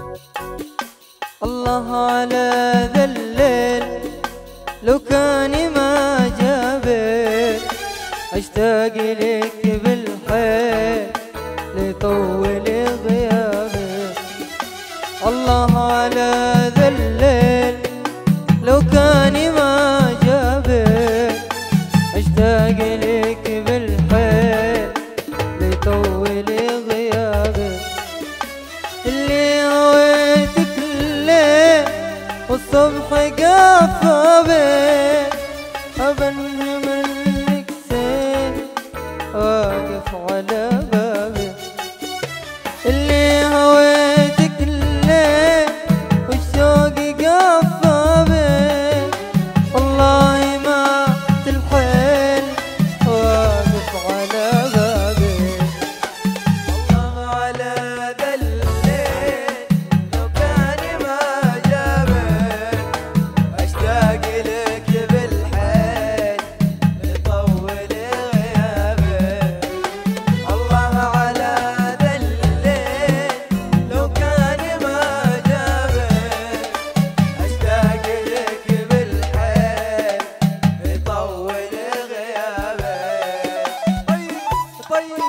الله على ذا الليل لو كان ما جابك، اشتاق لك بالحيل ليطول غيابك. الله على ذا الليل لو كان ما جابك، اشتاق لك بالحيل ليطول غيابك. اللي هويتك الليل والصبح قافى بك، أبنهم لك سين واقف على بابك. اللي هويتك الليل والشوق قافى بك، والله ما تلحين واقف على بابك. الله على ذا الليل لو كان ما جابك، اشتاق لك بالحيل ليطول غيابك. الله على ذا الليل لو كان ما جابك، اشتاق لك بالحيل ليطول غيابك. طيب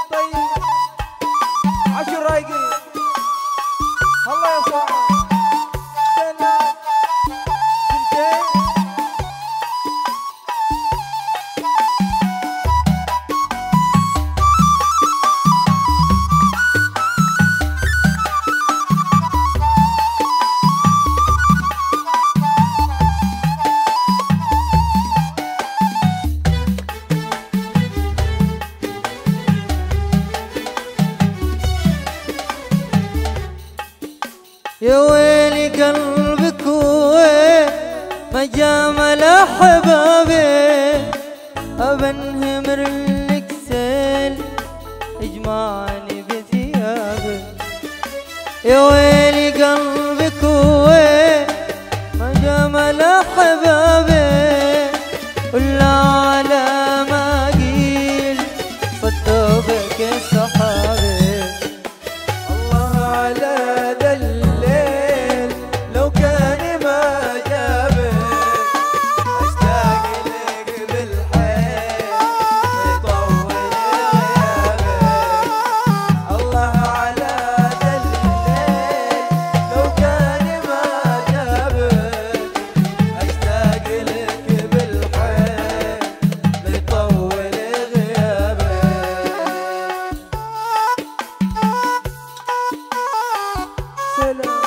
عشر رايقين الله يا صاحبي سنة سنتين. يا ويلي قلبك وين ما جامل احبابي، ابنهمر لك سيل اجمعني بثيابك. يا ويلي قلبك وين ما جامل احبابي، ولا على ما قيل صدقك يا صحابي. الله على ذا الليل لو كان ما جابك، اشتاق لك بالحيل يطول غيابك. الله على ذا الليل لو كان ما جابك، اشتاق لك بالحيل يطول غيابك. سلام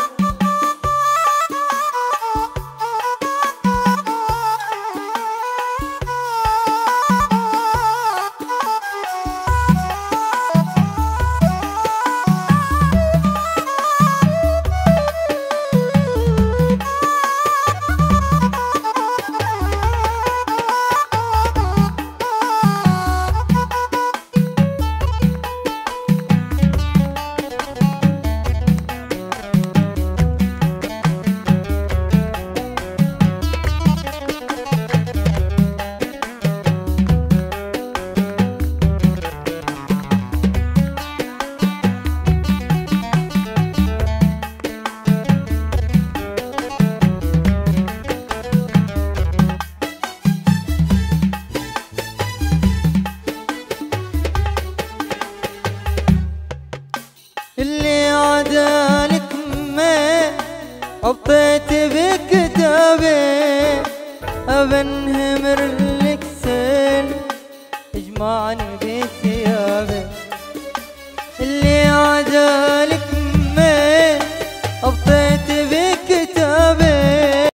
اللي عدالك ما حطيت بكتابي، أبنهمر لك سيل اجمعني بثيابي. اللي عدالك